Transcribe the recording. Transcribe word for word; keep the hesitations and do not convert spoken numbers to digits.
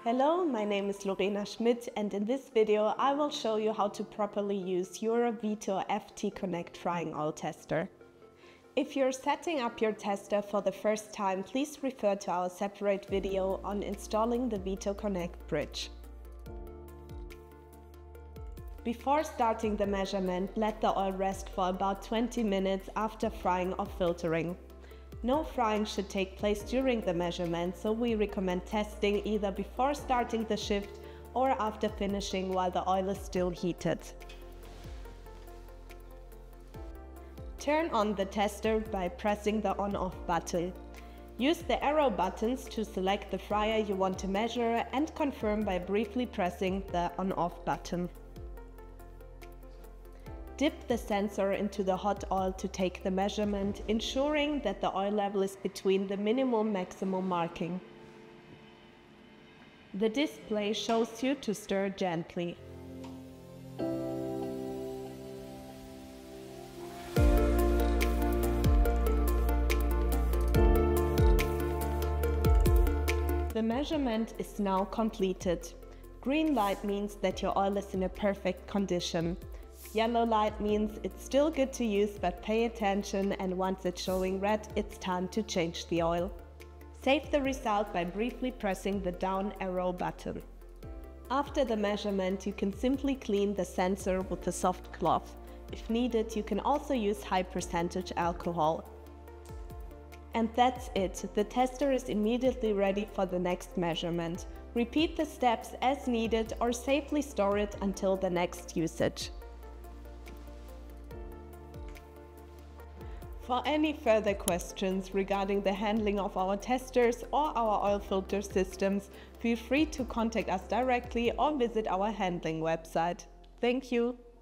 Hello, my name is Lorena Schmidt, and in this video I will show you how to properly use your VITO F T CONNECT frying oil tester. If you're setting up your tester for the first time, please refer to our separate video on installing the VITOconnect bridge. Before starting the measurement, let the oil rest for about twenty minutes after frying or filtering. No frying should take place during the measurement, so we recommend testing either before starting the shift or after finishing while the oil is still heated. Turn on the tester by pressing the on-off button. Use the arrow buttons to select the fryer you want to measure and confirm by briefly pressing the on-off button. Dip the sensor into the hot oil to take the measurement, ensuring that the oil level is between the minimum-maximum marking. The display shows you to stir gently. The measurement is now completed. Green light means that your oil is in a perfect condition. Yellow light means it's still good to use, but pay attention, and once it's showing red, it's time to change the oil. Save the result by briefly pressing the down arrow button. After the measurement, you can simply clean the sensor with a soft cloth. If needed, you can also use high percentage alcohol. And that's it. The tester is immediately ready for the next measurement. Repeat the steps as needed or safely store it until the next usage. For any further questions regarding the handling of our testers or our oil filter systems, feel free to contact us directly or visit our handling website. Thank you!